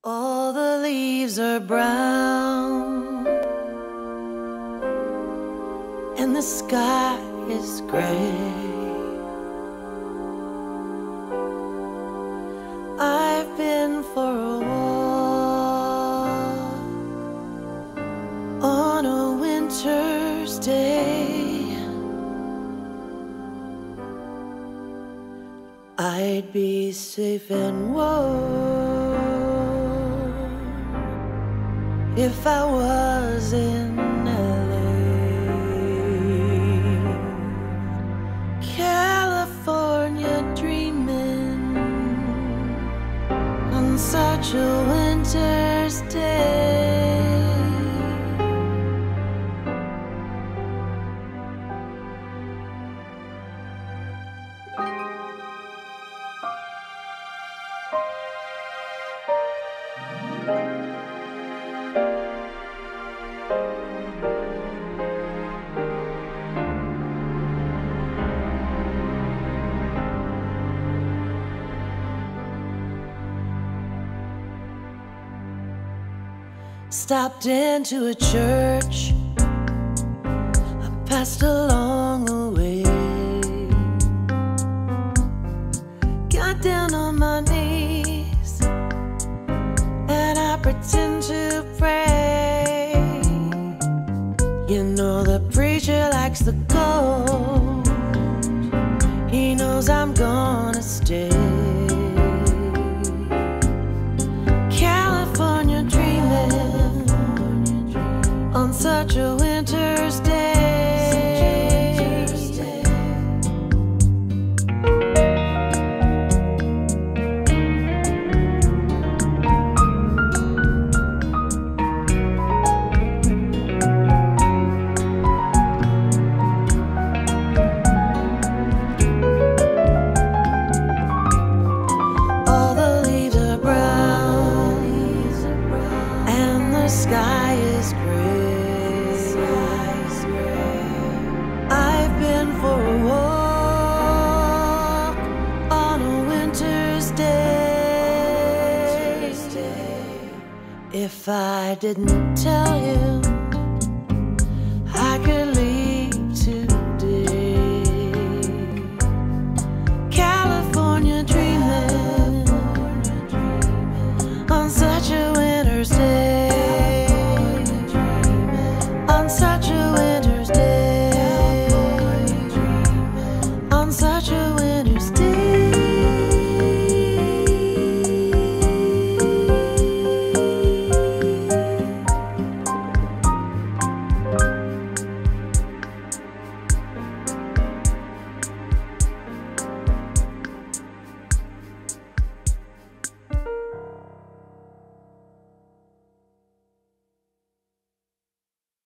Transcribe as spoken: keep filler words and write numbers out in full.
All the leaves are brown and the sky is gray. I've been for a walk on a winter's day. I'd be safe and warm if I was in L A, California, dreaming on such a winter's day. Stopped into a church I passed along the way. Got down on my knees and I pretend to pray. You know the preacher likes the cold. He knows I'm gonna stay. California dreaming on such a winter's day. All the leaves are brown and the sky is gray. I've been for a walk on a winter's day. If I didn't tell you